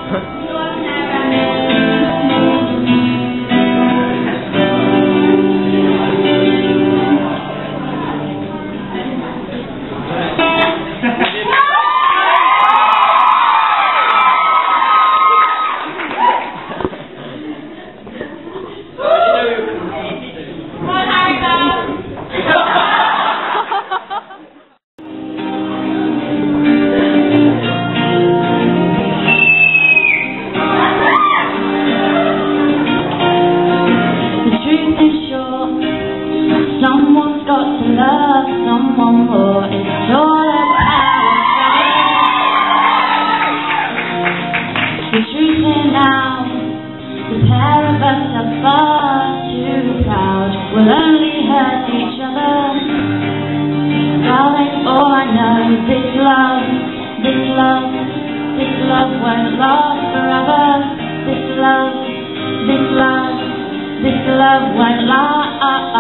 Someone's got to love someone more. It's all about the truth here now. The pair of us are far too proud. We'll only hurt each other. Darling, all I know is this love won't last forever. This love won't last. This love won't last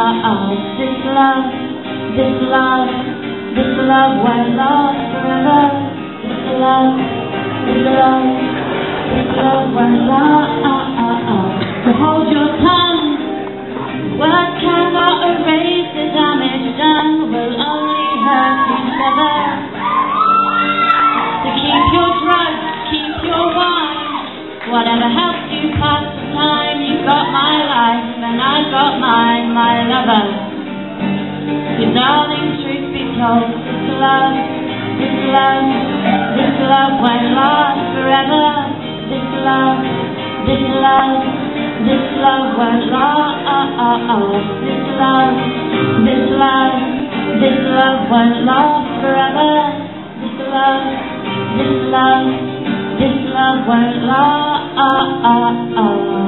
forever. This love won't last. So hold your tongue. Words cannot erase the damage done. We'll only hurt each other. So keep your drugs, keep your wine. Whatever helps you pass the time. You've got my life and I've got mine, my lover. Your darling, truth be told, this love won't last forever. This love won't last. This love won't last forever. This love won't last.